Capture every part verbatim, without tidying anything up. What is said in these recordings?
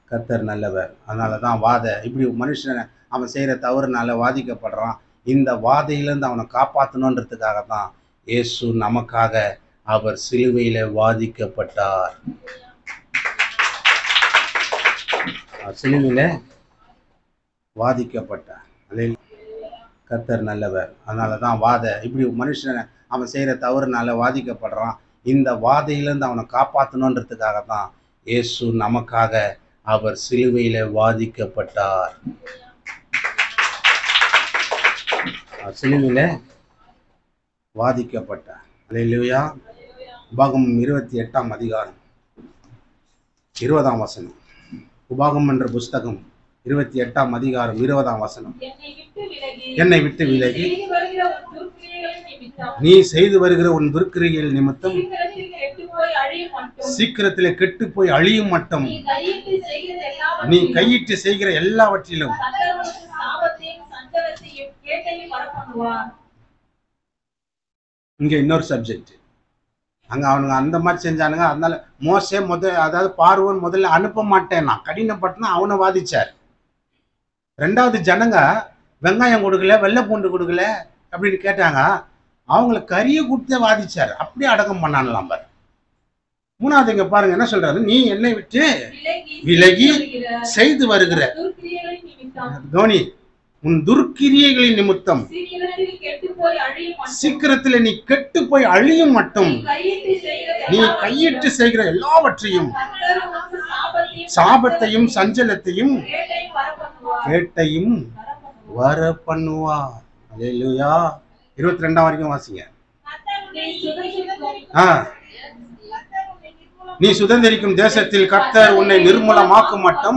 கர்த்தர் நல்லவர். அதனால தான் வாத இப்படி மனுஷனை அவன் செய்கிற தவறுனால வாதிக்கப்படுறான். இந்த வாதையிலேருந்து அவனை காப்பாற்றணுன்றதுக்காக தான் இயேசு நமக்காக அவர் சிலுவையில் வாதிக்கப்பட்டார். சிலுவையில் வாதிக்கப்பட்டார். கர்த்தர் நல்லவர். அதனால தான் வாத இப்படி மனுஷனை அவன் செய்கிற தவறுனால வாதிக்கப்படுறான். இந்த வாதையிலேருந்து அவனை காப்பாற்றணுன்றதுக்காக தான் இயேசு நமக்காக அவர் சிலுவையில் வாதிக்கப்பட்டார். சிலுவையில் வாதிக்கப்பட்டார். அல்லேலூயா. உபாகமம் இருபத்தி எட்டாம் அதிகாரம் இருபதாம் வசனம். உபாகமம் என்ற புஸ்தகம் இருபத்தி எட்டாம் அதிகாரம் இருபதாம் வசனம். என்னை விட்டு விலகி நீ செய்து வருகிற உன் துர்க்கிரியைகள் நிமித்தம் சீக்கிரத்திலே கெட்டு போய் அழியும் மட்டும் நீ கையிட்டு செய்கிற எல்லாவற்றிலும் இங்க இன்னொரு சப்ஜெக்ட். அங்க அவனுங்க அந்த மாதிரி செஞ்சானுங்க. அதனால மோசே முத அதாவது பார்வோன் முதல்ல அனுப்ப மாட்டேன் நான் கடினப்பட்டுனா அவனை வாதிச்சார். ரெண்டாவது ஜனங்க வெங்காயம் கொடுக்கல வெள்ளை பூண்டு கொடுக்கல அப்படின்னு கேட்டாங்க. அவங்கள கறியை கொடுத்தே வாதிச்சார். அப்படியே அடக்கம் பண்ணானலாம் பாரு. மூணாவது இங்க பாருங்க என்ன சொல்றாரு, நீ என்னை விட்டு விலகி செய்து வருகிற கவனி உன் துர்க்கிரியைகளின் நிமித்தம் சீக்கிரத்தில் நீ கெட்டு போய் அழியும் மட்டும் நீ கையிட்டு செய்கிற எல்லாவற்றையும் சாபத்தையும் சஞ்சலத்தையும் கேட்டையும் வர பண்ணுவார். அல்லேலூயா. இருபத்தி ரெண்டாம் வரைக்கும் வாசிங்க. நீ சுதந்திரிக்கும் தேசத்தில் கர்த்தர் உன்னை நிர்மூலமாக்கும் மட்டும்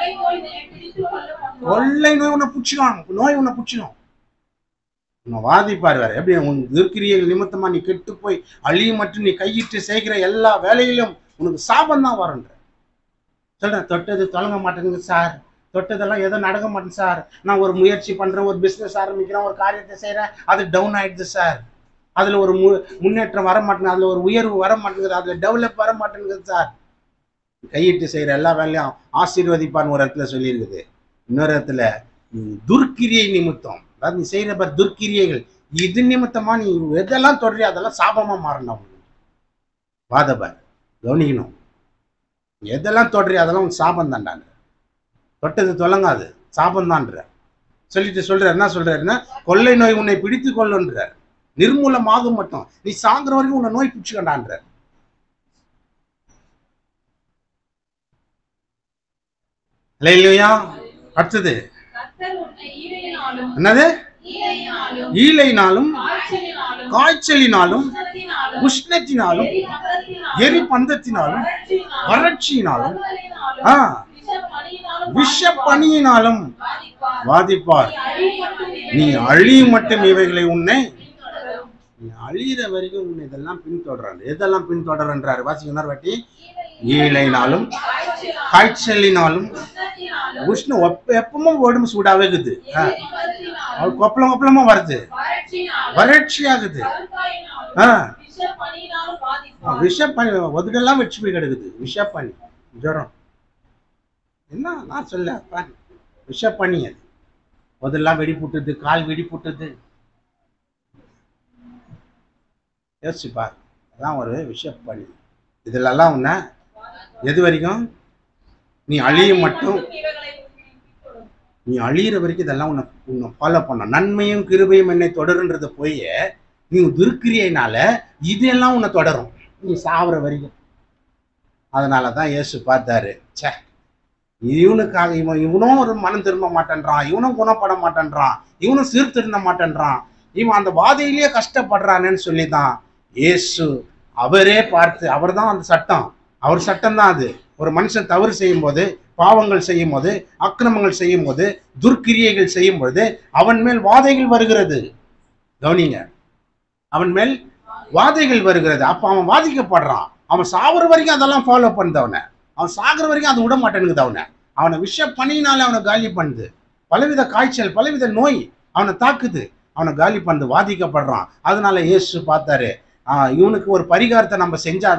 கொள்ளை நோய் உன்னை புடிச்சிடும். நோய் உன்னை புடிச்சிடும். உன்னை வாதிப்பார் வேற. எப்படி உன் துர்க்கிரியைகள் நிமித்தமா நீ கெட்டு போய் அழியும் மற்றும் நீ கையிட்டு செய்கிற எல்லா வேலையிலும் உனக்கு சாபம் தான் வரும்ன்ற சொல்றேன். தொட்டது தொடங்க மாட்டேங்குது சார், தொட்டதெல்லாம் எதோ நடக்க மாட்டேன் சார், நான் ஒரு முயற்சி பண்றேன், ஒரு பிசினஸ் ஆரம்பிக்கிறேன், ஒரு காரியத்தை செய்யறேன், அது டவுன் ஆயிடுது சார், அதுல ஒரு மு முன்னேற்றம் வர மாட்டேங்குது, அதுல ஒரு உயர்வு வர மாட்டேங்குது, அதுல டெவலப் வர மாட்டேங்குது சார். கையிட்டு செய்யற எல்லா வேலையும் ஆசீர்வதிப்பான்னு ஒரு இடத்துல சொல்லியிருக்குது. இன்னொரு இடத்துல துர்க்கிரியை நிமித்தம், அதாவது நீ செய்யற பார் துர்க்கிரியைகள், இது நிமித்தமா நீ எதெல்லாம் தொடரி அதெல்லாம் சாபமா மாறணும். வாதபார் கவனிக்கணும். எதெல்லாம் தொடரி அதெல்லாம் உன் சாபம் தாண்டாங்க. தொட்டது தொடங்காது சாபம் தான்ற சொல்லிட்டு சொல்றாரு. என்ன சொல்றாருன்னா, கொள்ளை நோய் உன்னை பிடித்து கொள்ளுன்றார், நிர்மூலமாகும் மட்டும் நீ சாகுற வரைக்கும் உன்னை நோய் பிடிச்சுக்கண்டான்ற. அல்லேலூயா. அடுத்தது என்னது? ஈலையினாலும் காய்ச்சலினாலும் உஷ்ணத்தினாலும் எரி பந்தத்தினாலும் வறட்சியினாலும் ஆஹ் விஷ பணியினாலும் வாதிப்பார். நீ அழியும் மட்டும் இவைகளை உன்னை நீ அழியிற வரைக்கும் உன்னை இதெல்லாம் பின்தொடர்றாரு. எதெல்லாம் பின்தொடர்றாரு வாசிக்க வாட்டி. ஈலைனாலும் காய்ச்சலினாலும் உஷ்ண எப்பவும் உடம்பு சூடாவே இருக்குது, கொப்பளம் கொப்பளமா வருது, வறட்சி ஆகுது, ஆஹ் விஷப்பனி ஒதுக்கெல்லாம் வச்சு போய் கிடக்குது. விஷப்பனி ஜுரம் என்ன நான் சொல்ல விஷப்பனி, அது ஒதெல்லாம் வெடி புட்டுது, கால் வெடி புட்டுது. யோசிச்சுப்பா, அதான் ஒரு விஷப்பனி. இதுலெல்லாம் உன்ன எது வரைக்கும் நீ அழியும் மட்டும் நீ அழியிற வரைக்கும் இதெல்லாம் உன்னை உன்னை ஃபாலோ பண்ண. நன்மையும் கிருபையும் என்னை தொடருன்றது போய் நீ துர்க்கிரியைனால இதெல்லாம் உன்னை தொடரும் நீ சாவுற வரைக்கும். அதனாலதான் இயேசு பார்த்தாரு, சே இவனுக்காக இவன் இவனும் ஒரு மனம் திரும்ப மாட்டேன்றான், இவனும் குணப்பட மாட்டேன்றான், இவனும் சீர்திருந்த மாட்டேன்றான், இவன் அந்த வாதையிலேயே கஷ்டப்படுறானேன்னு சொல்லிதான் இயேசு அவரே பார்த்து, அவர் தான் அந்த சட்டம், அவர் சட்டம் தான் அது. ஒரு மனுஷன் தவறு செய்யும் போது, பாவங்கள் செய்யும் போது, அக்கிரமங்கள் செய்யும் போது, துர்க்கிரியைகள் செய்யும் பொழுது அவன் மேல் வாதைகள் வருகிறது. கவனிங்க, அவன் மேல் வாதைகள் வருகிறது. அப்ப அவன் வாதிக்கப்படுறான். அவன் சாகுற வரைக்கும் அதெல்லாம் ஃபாலோ பண்ணுதவனை, அவன் சாகுற வரைக்கும் அதை விட மாட்டேனுக்குது. அவனை அவனை விஷ பணியினால அவனை காலி பண்ணுது. பலவித காய்ச்சல், பலவித நோய் அவனை தாக்குது, அவனை காலி பண்ணுது, வாதிக்கப்படுறான். அதனால இயேசு பார்த்தாரு, ஆஹ் இவனுக்கு ஒரு பரிகாரத்தை நம்ம செஞ்சாதான்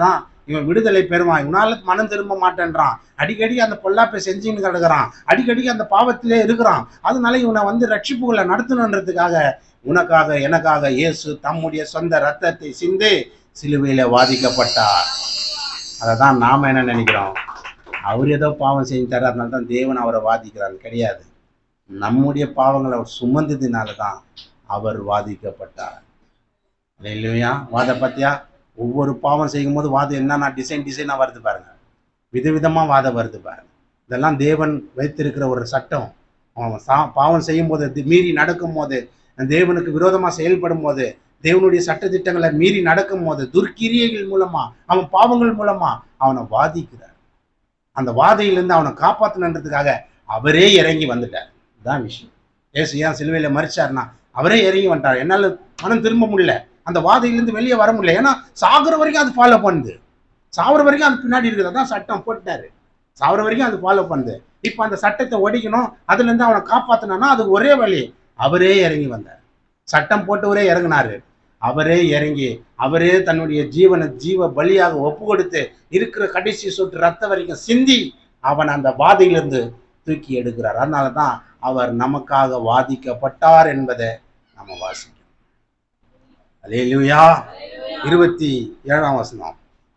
இவன் விடுதலை பெறுவான், இவனால மனம் திரும்ப மாட்டேன்றான், அடிக்கடி அந்த பொல்லாப்பை செஞ்சுன்னு கிடக்குறான், அடிக்கடி அந்த பாவத்திலே இருக்கிறான், அதனால இவனை வந்து ரட்சிப்புகளை நடத்தணுன்றதுக்காக உனக்காக எனக்காக இயேசு தம்முடைய சொந்த ரத்தத்தை சிந்தி சிலுவையில வாதிக்கப்பட்டார். அதை தான் நாம என்ன நினைக்கிறோம், அவர் ஏதோ பாவம் செஞ்சுட்டாரு அதனால தான் தேவன் அவரை வாதிக்கிறாரு. கிடையாது. நம்முடைய பாவங்களை அவர் சுமந்ததினால தான் அவர் வாதிக்கப்பட்டார். இல்லையா? வாத பத்தியா ஒவ்வொரு பாவம் செய்யும் போது வாதம் என்னன்னா டிசைன் டிசைனா வருது பாருங்க, விதவிதமா வாதம் வருது பாருங்க. இதெல்லாம் தேவன் வைத்திருக்கிற ஒரு சட்டம். அவன் சா பாவம் செய்யும் போது, மீறி நடக்கும் போது, தேவனுக்கு விரோதமா செயல்படும் போது, தேவனுடைய சட்டத்திட்டங்களை மீறி நடக்கும் போது, துர்க்கிரியைகள் மூலமா, அவன் பாவங்கள் மூலமா அவனை வாதிக்கிறார். அந்த வாதையிலிருந்து அவனை காப்பாற்றணுன்றதுக்காக அவரே இறங்கி வந்துட்டார். இதுதான் விஷயம். ஏசு ஏன் சிலுவையில மரிச்சார்னா அவரே இறங்கி வந்துட்டார். என்னால மனம் திரும்ப முடியல, அந்த வாதையிலிருந்து வெளியே வர முடியல. ஏன்னா சாகுற வரைக்கும் அது ஃபாலோ பண்ணுது, சாகுற வரைக்கும் அது பின்னாடி இருக்குது. அதான் சட்டம் போட்டாரு, சாகுற வரைக்கும் அது ஃபாலோ பண்ணுது. இப்ப அந்த சட்டத்தை ஒடிக்கணும், அதுல இருந்து அவனை காப்பாத்தணும்னா அது ஒரே வழி, அவரே இறங்கி வந்தார். சட்டம் போட்டவரே இறங்கினாரு, அவரே இறங்கி அவரே தன்னுடைய ஜீவனை ஜீவ பலியாக ஒப்பு கொடுத்து இருக்கிற கடைசி சொட்டு ரத்த வரைக்கும் சிந்தி அவன் அந்த வாதையிலிருந்து தூக்கி எடுக்கிறார். அதனாலதான் அவர் நமக்காக வாதிக்கப்பட்டார் என்பதை நம்ம வாசிக்கிறோம். அல்லேலூயா. இருபத்தி ஏழாம் வசனம்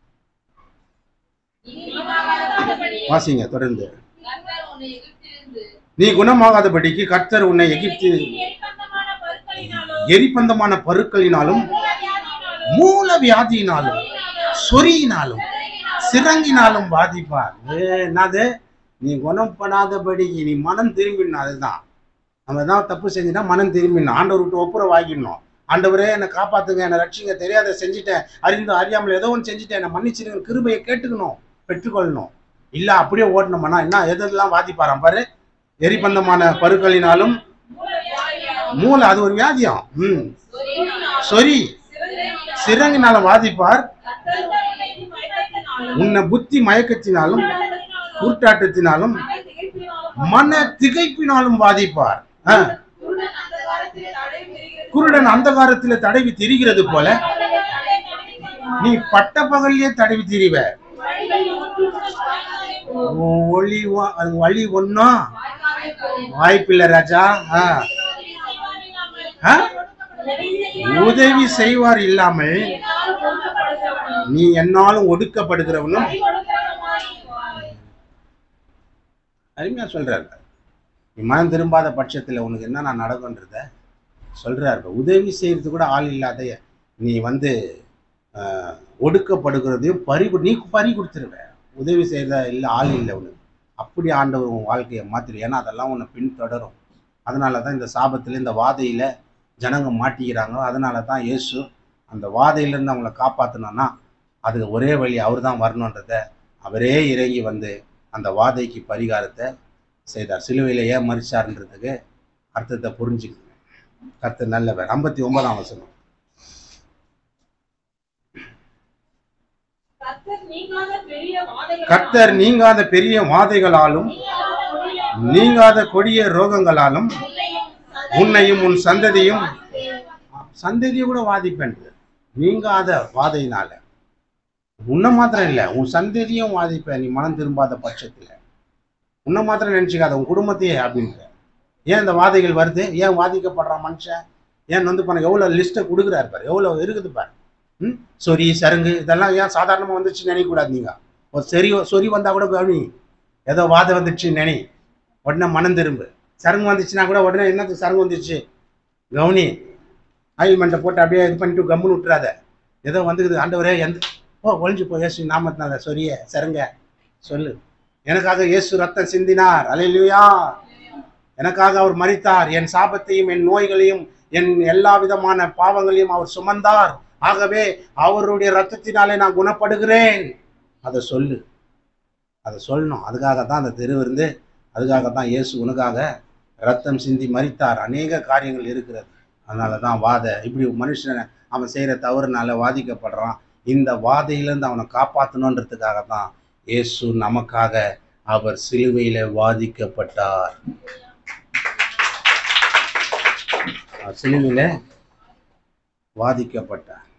வாசிங்க தொடர்ந்து. நீ குணமாகாதபடிக்கு கர்த்தர் உன்னை எகிப்தில் எரிபந்தமான பருக்களினாலும் மூல வியாதியினாலும் சொறியினாலும் சிறங்கினாலும் பாதிப்பார். என்னது? நீ குணம் பண்ணாதபடிக்கு நீ மனம் திரும்பிடணும். அதுதான் நம்ம தான் தப்பு செஞ்சுட்டா மனம் திரும்பிடணும், ஆண்டவர் விட்டு ஒப்புரை வாங்கிடணும். ஆண்டவரே என்னை காப்பாத்துங்க, என்னை ரட்சிங்க, தெரியாத செஞ்சுட்டேன், அறிந்து அறியாமல் ஏதோ ஒன்று செஞ்சுட்டேன், என்னை மன்னிச்சிருங்க, கிருபையை கேட்டுக்கணும், பெற்றுக்கொள்ளணும். இல்ல அப்படியே ஓட்டணும்னா என்ன எதெல்லாம் வாதிப்பாராம் பாரு. எரிபந்தமான பருக்களினாலும் மூல, அது ஒரு வியாதியம். ம் சொறி சிறங்கினால வாதிப்பார். உன்னை புத்தி மயக்கத்தினாலும் குருட்டாட்டத்தினாலும் மன திகைப்பினாலும் வாதிப்பார். குருடன் அந்தகாரத்திலே தடவி திரிகிறது போல நீ பட்ட பகல்லே தடவி திரிவ. ஒளி வழி ஒன்னும் வாய்ப்பில்லை ராஜா. உதவி செய்வார் இல்லாமல் நீ என்னாலும் ஒடுக்கப்படுகிறவனும். அருமையா சொல்றாரு. நீ மனம் திரும்பாத பட்சத்துல உனக்கு என்ன நடக்கும்ன்றத சொல்றாரு. உதவி செய்யறது கூட ஆள் இல்லாத நீ வந்து ஆஹ் ஒடுக்கப்படுகிறதையும் பறி நீ பறி கொடுத்துருவ. உதவி செய்யறத இல்லை, ஆள் இல்லை உனக்கு. அப்படி ஆண்டவர் உன் வாழ்க்கையை மாத்திரு. ஏன்னா அதெல்லாம் உன்னை பின்தொடரும். அதனால தான் இந்த சாபத்துல இந்த வாதையில ஜனங்க மாட்டிக்கிறாங்க. அதனால தான் இயேசு அந்த வாதையிலேருந்து அவங்கள காப்பாற்றணும்னா அதுக்கு ஒரே வழி அவர் தான் வரணுன்றத அவரே இறங்கி வந்து அந்த வாதைக்கு பரிகாரத்தை செய்தார். சிலுவையில் ஏன் மரிச்சார்ன்றதுக்கு அர்த்தத்தை புரிஞ்சுக்கணும். கர்த்தர் நல்லவர். ஐம்பத்தி ஒன்பதாம் வசனம். கர்த்தர் நீங்காத பெரிய வாதைகளாலும் நீங்காத கொடிய ரோகங்களாலும் உன்னையும் உன் சந்ததியும், சந்ததியை கூட வாதிப்பேன். நீங்காத வாதையினால உன்னை மாத்திரம் இல்லை, உன் சந்ததியும் வாதிப்பேன் நீ மனம் திரும்பாத பட்சத்துல. உன்னை மாத்திரம் நினைச்சுக்காத, உன் குடும்பத்தையே அப்படின்ற. ஏன் இந்த வாதைகள் வருது? ஏன் வாதிக்கப்படுறான் மனுஷன்? ஏன் வந்து பண்ண எவ்வளவு லிஸ்ட்டை கொடுக்குறாரு பாரு, எவ்வளவு இருக்குது பாரு. ம் சொறி சருங்கு இதெல்லாம் ஏன் சாதாரணமா வந்துச்சுன்னு நினைக்கக்கூடாது. நீங்க ஒரு சரி சொறி வந்தா கூட கவனி, ஏதோ வாதை வந்துச்சுன்னு நினை, உடனே மனம் திரும்பு. சருங்கு வந்துச்சுன்னா கூட உடனே என்னது சருங்கு வந்துச்சு கவுனி, ஆயில்மெண்ட்டை போட்டு அப்படியே இது பண்ணிட்டு கம்முன்னு விட்டுறாத. ஏதோ வந்துக்குது, ஆண்டவரே எந்த ஓ ஒழிஞ்சு போ இயேசு நாமத்தினால சொரிய சருங்க சொல்லு. எனக்காக இயேசு ரத்தம் சிந்தினார். அல்லேலூயா. எனக்காக அவர் மரித்தார். என் சாபத்தையும் என் நோய்களையும் என் எல்லா விதமான பாவங்களையும் அவர் சுமந்தார். ஆகவே அவருடைய ரத்தத்தினாலே நான் குணப்படுகிறேன். அதை சொல்லு, அதை சொல்லணும். அதுக்காக தான் அந்த தெருவிருந்து, அதுக்காக தான் இயேசு உனக்காக ரத்தம் சிந்தி மரித்தார். அநேக காரியங்கள் இருக்கிறது. அதனால தான் வாத இப்படி மனுஷனை அவன் செய்கிற தவறுனால வாதிக்கப்படுறான். இந்த வாதையிலேருந்து அவனை காப்பாற்றணுன்றதுக்காக தான் இயேசு நமக்காக அவர் சிலுவையில வாதிக்கப்பட்டார். சிலுவையில வாதிக்கப்பட்டார்.